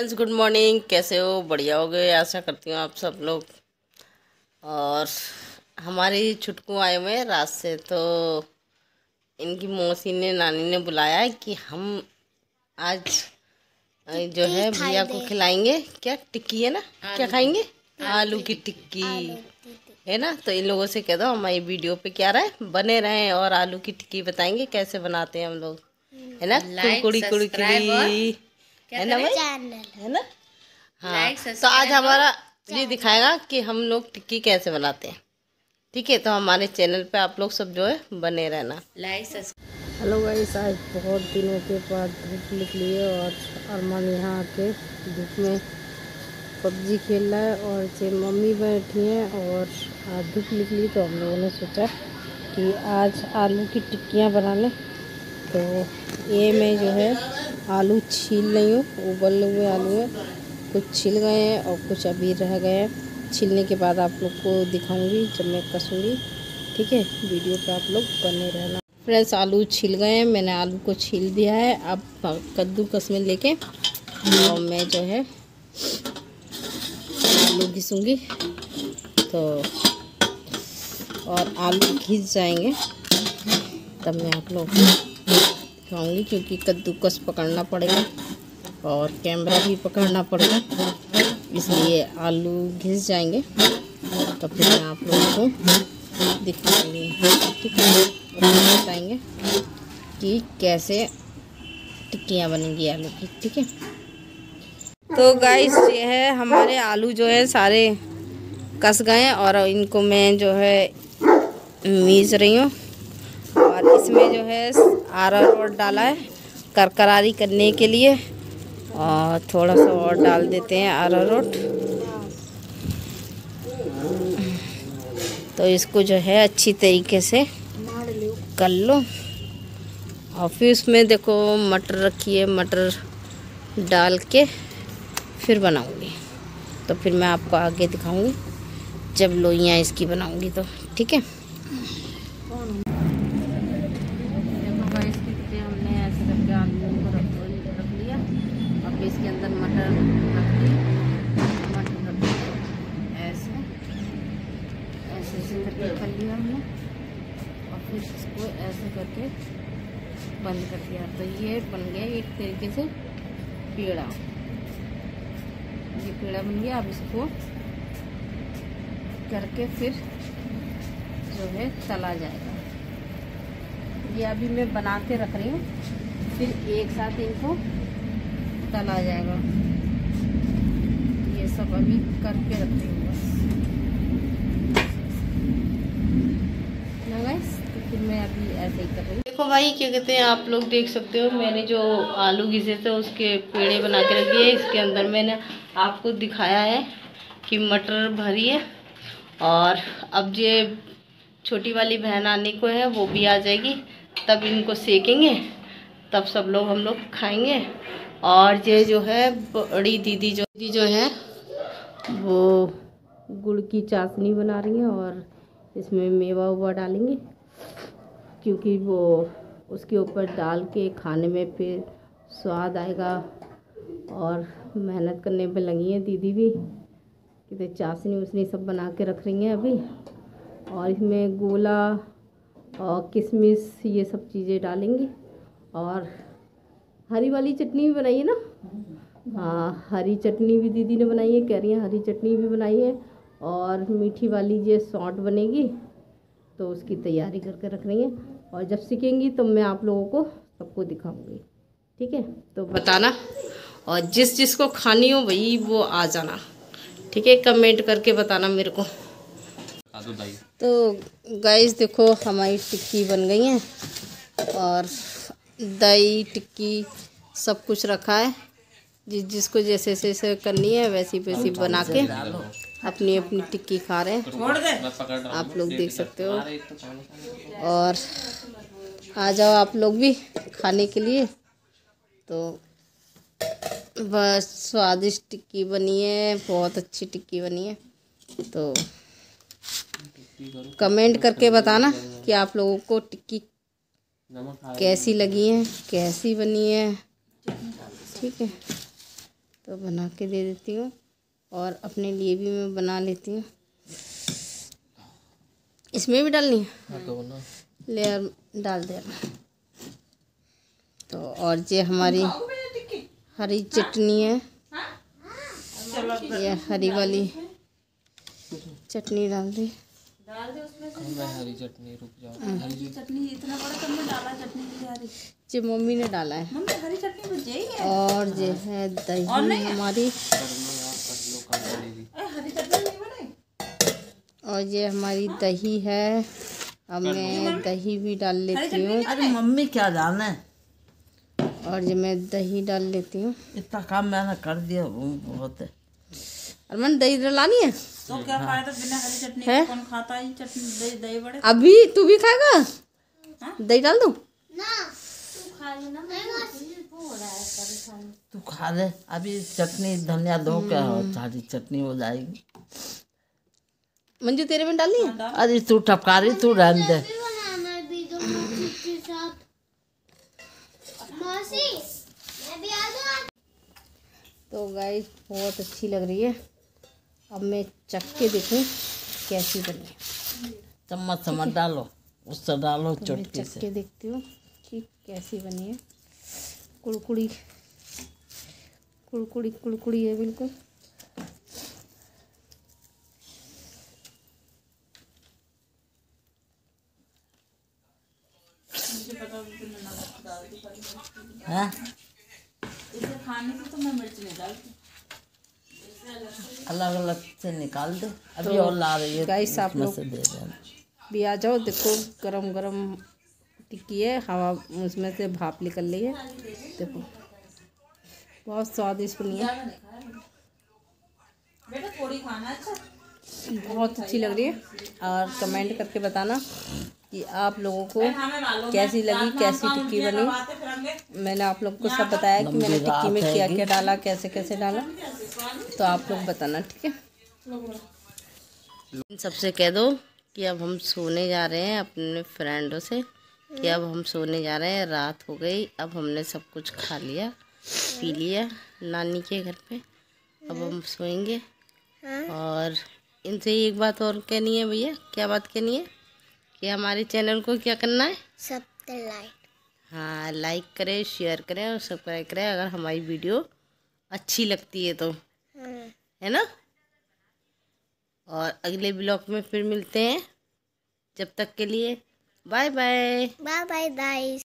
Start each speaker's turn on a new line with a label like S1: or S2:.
S1: Friends, good morning. कैसे हो? बढ़िया हो गए, आशा करती हूँ आप सब लोग। और हमारी छुटकू आए हुए हैं रात से, तो इनकी मौसी ने, नानी ने बुलाया है कि हम आज जो है भैया को खिलाएंगे। क्या टिक्की है ना? क्या खाएंगे? आलू की टिक्की है ना। तो इन लोगों से कह दो हमारी वीडियो पे क्या रहे, बने रहें और आलू की टिक्की बताएंगे कैसे बनाते हैं हम लोग, है ना। कुड़कुड़ी कुड़कुड़ी, है ना भाई, है ना। हाँ, तो आज हमारा ये दिखाएगा कि हम लोग टिक्की कैसे बनाते हैं। ठीक है, तो हमारे चैनल पे आप लोग सब जो है बने रहना। हेलो गाइस, आज बहुत दिनों के बाद धूप निकली है और अरमान यहाँ आके धूप में पबजी खेल रहा है और ये मम्मी बैठी हैं। और आज धूप निकली तो हम लोगों ने सोचा कि आज आलू की टिक्कियाँ बना लें। तो ये मैं जो है आलू छील रही हूँ। उबले हुए आलू हैं, कुछ छिल गए हैं और कुछ अभी रह गए हैं। छीलने के बाद आप लोग को दिखाऊंगी जब मैं कसूँगी। ठीक है, वीडियो पे आप लोग बने रहना। फ्रेंड्स, आलू छिल गए हैं, मैंने आलू को छील दिया है। अब कद्दूकस में लेके और मैं जो है आलू घिसूँगी। तो और आलू घिस जाएंगे तब मैं आप लोग को दिखाऊँगी, क्योंकि कद्दूकस पकड़ना पड़ेगा और कैमरा भी पकड़ना पड़ेगा, इसलिए आलू घिस जाएंगे तो फिर मैं आप लोगों को दिखाऊंगी। ठीक है, बताएंगे कि कैसे टिक्कियाँ बनेंगी आलू की। ठीक है, तो गाइस ये है हमारे आलू जो है सारे कस गए और इनको मैं जो है मीज रही हूँ। और इसमें जो है अरारोट डाला है करकरारी करने के लिए, और थोड़ा सा और डाल देते हैं अरारोट। तो इसको जो है अच्छी तरीके से कर लो। और फिर उसमें देखो मटर रखी है, मटर डाल के फिर बनाऊंगी। तो फिर मैं आपको आगे दिखाऊंगी जब लोइयाँ इसकी बनाऊंगी तो। ठीक है, हमने ऐसे करके आलू को रख लिया। अब इसके अंदर मटर रख दिए, ऐसे ऐसे करके कर लिया हमने। और फिर इसको ऐसे करके बंद कर दिया। तो ये बन गया एक तरीके से पेड़ा। ये पेड़ा बन गया। अब इसको करके फिर जो है तला जाएगा। ये अभी मैं बना के रख रही हूँ, फिर एक साथ इनको तला जाएगा। ये सब अभी करके रख रही हूँ बस ना गाइस। तो फिर मैं अभी ऐसे ही कर रही हूँ। देखो भाई, क्या कहते हैं, आप लोग देख सकते हो मैंने जो आलू घिसे थे उसके पेड़े बना के रख दिए। इसके अंदर मैंने आपको दिखाया है कि मटर भरी है। और अब ये छोटी वाली बहन आने को है, वो भी आ जाएगी, तब इनको सेकेंगे, तब सब लोग हम लोग खाएंगे। और ये जो है बड़ी दीदी जो है वो गुड़ की चाशनी बना रही है और इसमें मेवा उवा डालेंगे, क्योंकि वो उसके ऊपर डाल के खाने में फिर स्वाद आएगा। और मेहनत करने पे लगी है दीदी भी, कि चाशनी उसनी सब बना के रख रही हैं अभी। और इसमें गोला और किशमिश ये सब चीज़ें डालेंगी। और हरी वाली चटनी भी बनाई है ना। हाँ, हरी चटनी भी दीदी ने बनाई है, कह रही है हरी चटनी भी बनाई है। और मीठी वाली ये सौंठ बनेगी, तो उसकी तैयारी करके रख रही है। और जब सीखेंगी तो मैं आप लोगों को सबको दिखाऊंगी। ठीक है, तो बताना, और जिस जिसको खानी हो भाई वो आ जाना। ठीक है, कमेंट करके बताना मेरे को। तो गाइस देखो हमारी टिक्की बन गई है और दही टिक्की सब कुछ रखा है। जिसको जैसे जैसे करनी है वैसी वैसी बना के अपनी अपनी टिक्की खा रहे हैं, आप लोग देख सकते हो। और आ जाओ आप लोग भी खाने के लिए। तो बस स्वादिष्ट टिक्की बनी है, बहुत अच्छी टिक्की बनी है। तो कमेंट करके बताना कि आप लोगों को टिक्की कैसी लगी है, कैसी बनी है। ठीक है, तो बना के दे देती हूँ और अपने लिए भी मैं बना लेती हूँ। इसमें भी डालनी है, लेयर डाल दे। तो और ये हमारी हरी चटनी है, ये हरी वाली चटनी डाल दी।
S2: मैं हरी चटनी, रुक जाओ। हरी चटनी इतना बड़ा तुमने डाला, चटनी की हरी
S1: जी मम्मी ने डाला है।
S2: मम्मी हरी चटनी बच जाएगी।
S1: और ये है दही हमारी,
S2: हरी चटनी नहीं बनाई।
S1: और ये हमारी दही है। अब मैं दही भी डाल लेती हूँ।
S2: अरे मम्मी क्या जाने।
S1: और ये मैं दही डाल लेती हूँ।
S2: इतना काम मैंने कर दिया, बहुत है।
S1: अरमान दही डलानी है
S2: तो क्या फायदा बिना हरी चटनी के, कौन खाता है चटनी दही दही बड़े।
S1: अभी तू भी खाएगा? दही डाल दूँ?
S2: तू खा ले अभी, चटनी धनिया दो क्या हो, सारी चटनी हो जाएगी।
S1: मंजू तेरे में डालनी है?
S2: अरे तू टपकारी, तू रहने दे।
S1: तो गाइस बहुत अच्छी लग रही है। अब मैं चख के देखूं कैसी बनी है।
S2: चम्मच चम्मच डालो, उससे डालो
S1: तो
S2: चटकी
S1: मैं
S2: से।
S1: चख के देखती हूँ कि कैसी बनी है। कुड़कुड़ी कुड़कुड़ी कुड़कुड़ी है बिल्कुल।
S2: हाँ? इसे खाने से तो मैं मिर्च नहीं डालती, अलग अलग से निकाल दे। अभी तो और ला रही है
S1: गाइस, आप लोग
S2: से दे देना
S1: भी आ जाओ। देखो गरम गरम टिक्की है, हवा उसमें से भाप निकल रही है। देखो बहुत स्वादिष्ट बनी है,
S2: बेटा थोड़ी खाना। अच्छा
S1: बहुत अच्छी लग रही है। और कमेंट करके बताना कि आप लोगों को कैसी लगी, कैसी टिक्की बनी। मैंने आप लोग को सब बताया कि मैंने टिक्की में क्या क्या डाला, कैसे कैसे डाला, तो आप लोग बताना, ठीक है। इन सबसे कह दो कि अब हम सोने जा रहे हैं, अपने फ्रेंडों से कि अब हम सोने जा रहे हैं। रात हो गई, अब हमने सब कुछ खा लिया पी लिया नानी के घर पे। अब हम सोएंगे। और इनसे एक बात और कहनी है भैया। क्या बात कहनी है? कि हमारे चैनल को क्या करना है?
S3: सब्सक्राइब।
S1: हाँ, लाइक करें, शेयर करें और सब्सक्राइब करें अगर हमारी वीडियो अच्छी लगती है तो, है ना। और अगले ब्लॉग में फिर मिलते हैं। जब तक के लिए bye bye.
S3: Bye bye guys.